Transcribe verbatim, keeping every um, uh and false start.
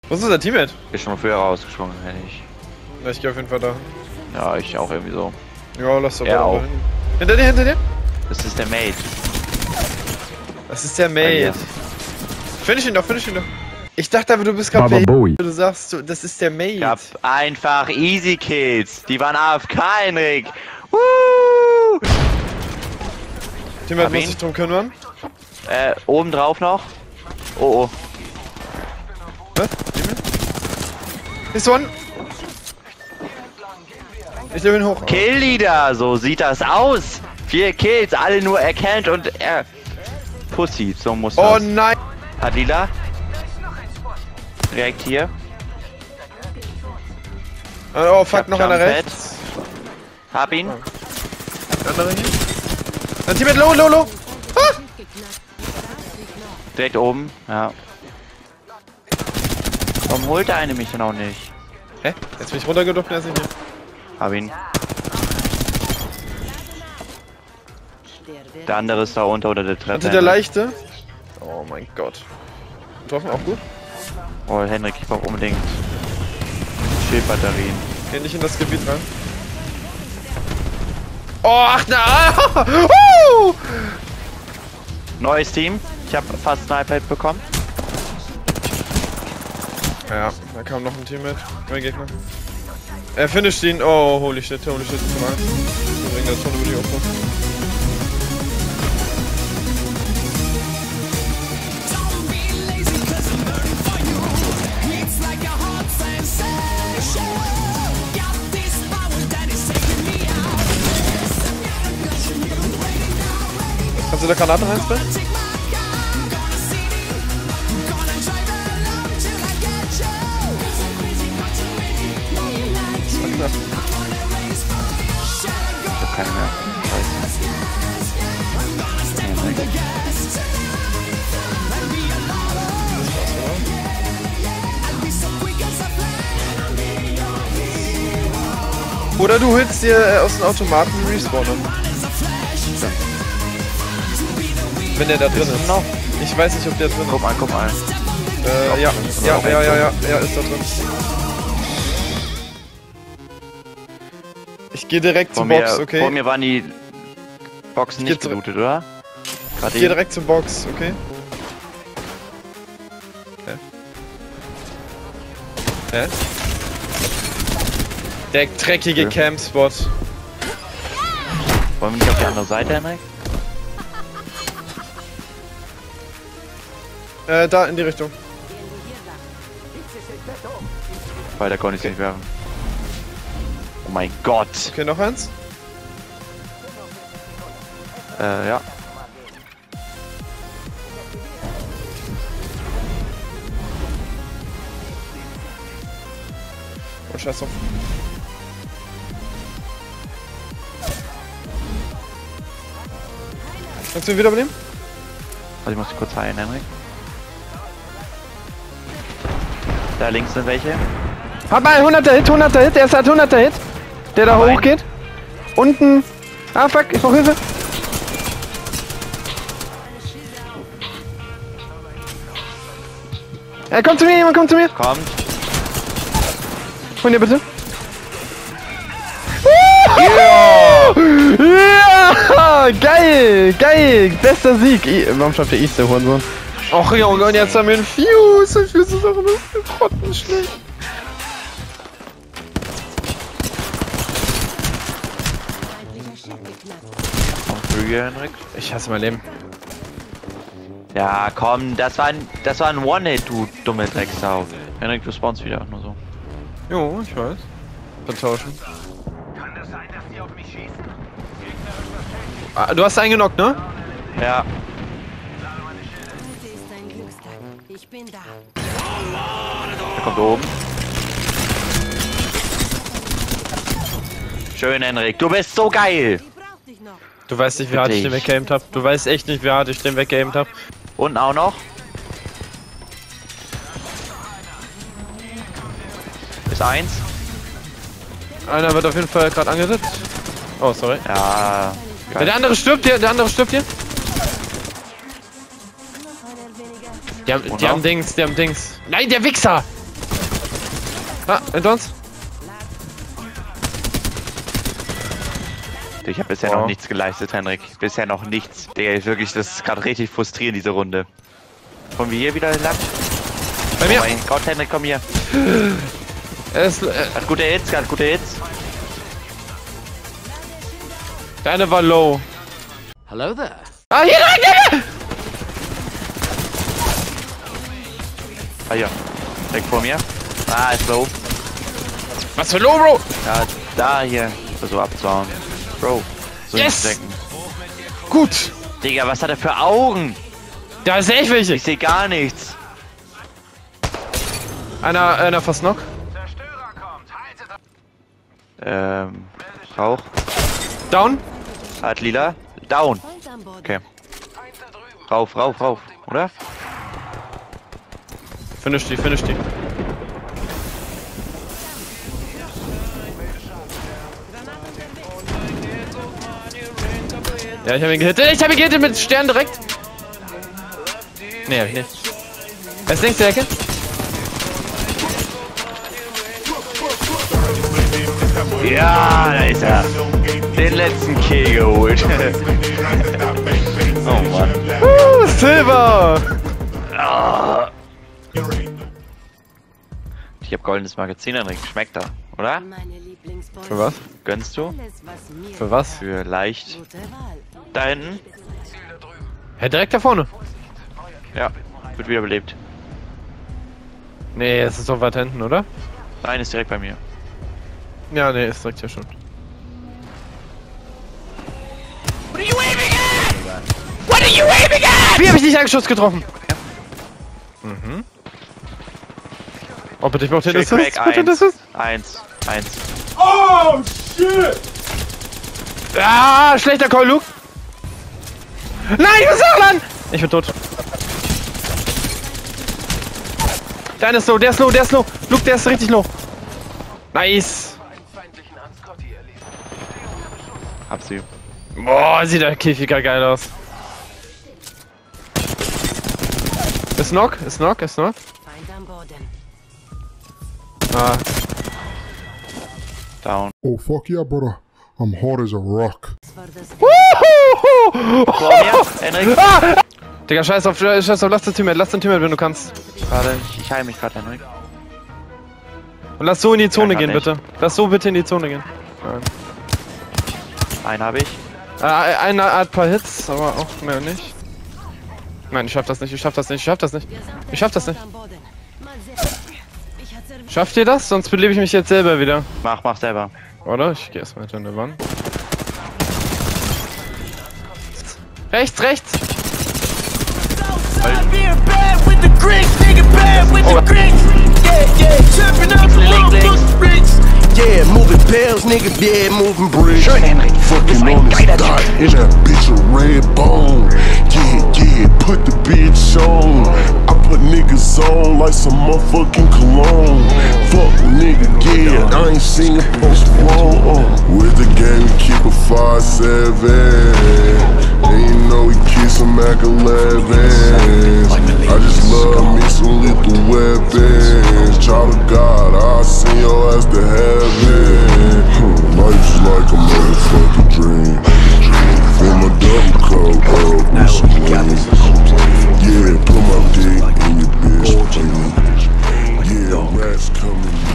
Wo ist unser Teammate? Ist schon mal früher rausgesprungen, hätte ich. Na, ich geh auf jeden Fall da. Ja, ich auch irgendwie so. Ja, lass doch Er da auch. hin. Hinter dir, hinter dir? Das ist der Mate. Das ist der Mate. Ja. Finish ihn doch, finish ihn doch. Ich dachte aber, du bist gerade Baba Bowie. Du sagst, du, das ist der Mate. Ich hab einfach Easy Kills. Die waren A F K, Henrik. Woo! Teammate Hab muss ihn. sich drum kümmern. Äh, oben drauf noch. Oh, oh. Was? Ist one. Ich nehme ihn hoch. Kill-Leader, so sieht das aus. Vier Kills, alle nur erkannt und er... Pussy, so muss Oh das. nein. Hat Lila. Direkt hier. Oh Ich fuck, hab noch einer Jump rechts. Hab ihn. Der andere hier. Ein Teammate low, low, low. Ah! Direkt oben, ja. Warum holt der eine mich denn auch nicht? Hä? Jetzt bin ich runtergedrückt, er ist nicht hier. Hab ihn. Der andere ist da unter oder der Treppe. Hatte der leichte? Oh mein Gott. Getroffen, auch gut. Oh, Henrik, ich brauch unbedingt Schildbatterien. Geh nicht in das Gebiet rein. Oh, ach na! Ah! Uh! Neues Team. Ich habe fast ein iPad bekommen. Ja, da kam noch ein Teammate. Mein Gegner. Er finisht ihn. Oh, holy shit, holy shit. Wir bringen das Tonne über die Opfer. Kannst du da Granaten reinspringen? Ich hab keine mehr. Henrik. Oder du holst dir äh, aus dem Automaten einen Respawner. Wenn der da drin ist. Noch? Ich weiß nicht, ob der drin ist. Guck mal, guck mal. Äh, ja, ja, ja, ja, ja, ja, ist da drin. Ich gehe direkt Vor zur mir, Box, okay? vor mir waren die Boxen Ich nicht geh gelootet, oder? Ich Gerade gehe eben. direkt zur Box, okay? Hä? Hä? Der dreckige Okay. Campspot. Wollen wir nicht auf die andere Seite, Henrik? Äh, da in die Richtung. Weiter konnte ich nicht werfen. Oh mein Gott. Okay, noch eins. Äh, ja. Oh, scheiß drauf. Kannst du ihn wiederbeleben? Also ich muss dich kurz heilen, Henrik. Da links sind welche. Hat mal hunderter Hit, hunderter Hit, er hat hunderter Hit. Der da Aber ein- hochgeht. Unten. Ah, fuck, ich brauch Hilfe. Er kommt zu mir, jemand kommt zu mir. Kommt. Von dir bitte. Ja! Ja! Geil! Geil! Bester Sieg! I Warum schafft der Easter Hurensohn? Och Junge, und jetzt haben wir einen Fuse! Ich will so sagen, das ist grottenschlecht. Komm früh, Henrik. Ich hasse mein Leben. Ja, komm, das war ein, das war ein One-Hit, du dumme Drecksau. Henrik, du spawnst wieder, nur so. Jo, ich weiß. Vertauschen. Ah, du hast einen genockt, ne? Ja. Heute ist ein Glückstag. Ich bin da. Der kommt oben. Schön, Henrik, du bist so geil. Die braucht dich noch. Du weißt nicht, wie hart ich den Dich. weggeaimt hab. Du weißt echt nicht, wie hart ich den weggeaimt hab. Unten auch noch. Ist eins. Einer wird auf jeden Fall gerade angesetzt. Oh, sorry. Ja. Ja, der andere stirbt hier, der andere stirbt hier. Die haben, Und die haben noch? Dings, die haben Dings. Nein, der Wichser! Ah, hinter uns. Ich habe bisher Oh. noch nichts geleistet, Henrik. Bisher noch nichts. Digga, wirklich, das ist gerade richtig frustrierend, diese Runde. Kommen wir hier wieder lang? Bei mir. Oh mein Gott, Henrik, komm hier. Er ist, äh, Hat gute Hits, hat gute Hits. der eine war low. Hello there. Ah, hier rein, hier! Ah ja, direkt vor mir. Ah, ist low. Was für low, Bro? Ja, da hier. So abzuhauen. Bro, so Yes! hinstecken. Gut. Digga, was hat er für Augen? Da ist echt welche. Ich sehe gar nichts. Einer, einer fast knock. Ähm, Rauch. Down. Hat lila. Down. Feind an Bord. Okay. Rauf, rauf, rauf. Oder? Finish die, finish die. Ja, ich hab ihn gehittet. Ich hab ihn gehittet mit Stern direkt. Nee, hab ich nicht. Er ist links der Ecke. Ja, da ist er. Den letzten Kill geholt. Oh Mann. Uh, Silber! Ah. Ich hab goldenes Magazin, Henrik. Schmeckt da, oder? Meine Lieblingsboys. Für was? Gönnst du? Alles, was mir Für was? Für leicht. gute Wahl. Da hinten? Hä, direkt da vorne. Ja, wird wiederbelebt. Nee, es ist doch weit hinten, oder? Nein, ist direkt bei mir. Ja, nee, ist direkt hier schon. Wie hab ich dich einen Schuss getroffen? Mhm. Oh, bitte, ich brauch den Shake Assist. Crack, Bitte, eins. das ist. Eins. Eins. Oh, shit! Ah, schlechter Call, Luke. Nein, ich muss auch landen! Ich bin tot. Der eine ist low, der ist low, der ist low. Luke, der ist richtig low. Nice. Hab sie. Boah, sieht der Käfiger geil aus. Ist knock, ist knock, ist knock. Feind an Borden. Ah. Down. Oh, fuck yeah, brother. I'm hard as a rock. Das war das Vor mir, Henrik. Ah! Digga, scheiß auf, scheiß auf, lass den Teammate, lass den Teammate, wenn du kannst. Warte, ich, ich heile mich gerade, Henrik. Und lass so in die Zone Ja, gehen, kann bitte. Lass so bitte in die Zone gehen. Nein. Einen habe ich. Äh, einer hat ein paar Hits, aber auch mehr nicht. Nein, ich schaff das nicht, ich schaff das nicht, ich schaff das nicht. Ich schaff das nicht. an Borden. Mal sehen. Ich hatte serviert. Schafft ihr das? Sonst belebe ich mich jetzt selber wieder. Mach, mach selber. Oder? Ich geh erstmal hinter eine Wand. Rechts, rechts! Yeah, moving pills, nigga, yeah, moving bricks. Schön, Henrik. Fucking on the dot, in that bitch a red bone. Yeah, yeah, put the bitch on. I put niggas on like some motherfucking cologne. Fuck nigga, yeah, I ain't seen a post wrong. Uh. With the game, keep a five seven. And you know we keep some Mac elevens. I just love me some lethal weapons. Child of God, I'll send your ass to heaven. Life's like a motherfucking dream. Fill my double cup up with some wings. Yeah, put my dick in your bitch, please. Yeah, rats coming.